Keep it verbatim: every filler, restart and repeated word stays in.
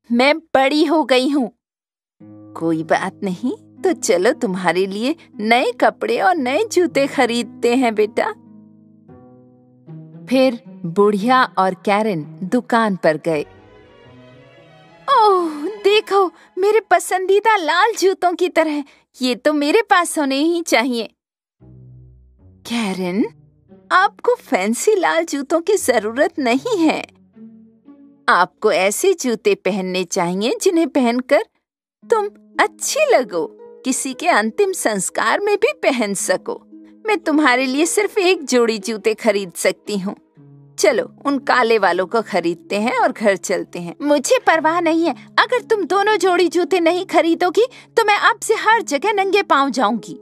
मैं बड़ी हो गई हूँ। कोई बात नहीं, तो चलो तुम्हारे लिए नए कपड़े और नए जूते खरीदते हैं बेटा। फिर बुढ़िया और कैरन दुकान पर गए। ओह देखो, मेरे पसंदीदा लाल जूतों की तरह, ये तो मेरे पास होने ही चाहिए। कैरन, आपको फैंसी लाल जूतों की जरूरत नहीं है। आपको ऐसे जूते पहनने चाहिए जिन्हें पहनकर तुम अच्छी लगो, किसी के अंतिम संस्कार में भी पहन सको। मैं तुम्हारे लिए सिर्फ एक जोड़ी जूते खरीद सकती हूँ। चलो उन काले वालों को खरीदते हैं और घर चलते हैं। मुझे परवाह नहीं है, अगर तुम दोनों जोड़ी जूते नहीं खरीदोगी तो मैं अब से हर जगह नंगे पांव जाऊंगी।